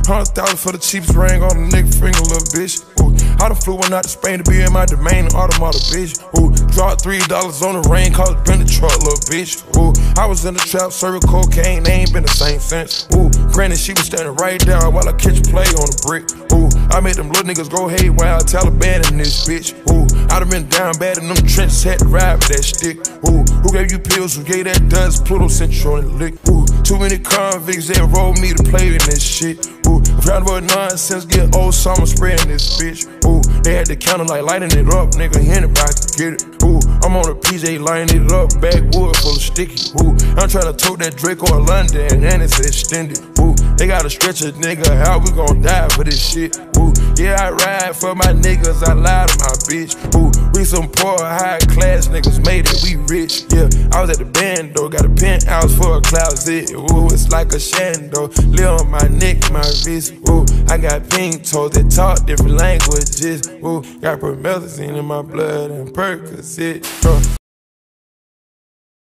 100,000 for the cheapest ring on a nigga finger, little bitch. Ooh, I done flew one out to Spain to be in my domain, automata, bitch. Ooh, dropped $3 on the rain, called it been the truck, little bitch. Ooh, I was in the trap, serving cocaine, they ain't been the same since. Ooh, granted, she was standing right there while I catch a play on the brick. Ooh, I made them little niggas go haywire, Taliban in this bitch. Ooh, I done been down bad in them trenches, had to ride with that stick. Ooh, who gave you pills, who gave that dust? Pluto Central and lick. Ooh, too many convicts that rolled me to play in this shit. Ooh, proud about nonsense, get old summer spraying this bitch. Ooh, they had the counter like lighting it up, nigga, anybody can get it. Ooh, I'm on a PJ lighting it up, backwood full of sticky. Ooh, I'm tryna tote that Draco or London and it's extended. Ooh, they gotta stretch a nigga, how we gon' die for this shit? Ooh, yeah, I ride for my niggas, I lie to my bitch. Ooh, we some poor, high class niggas, made it, we rich. Yeah, I was at the band though, got a penthouse for a closet. Ooh, it's like a shando, live on my neck, my wrist. Ooh, I got pink toes that talk different languages. Ooh, got promethazine in my blood and Percocet.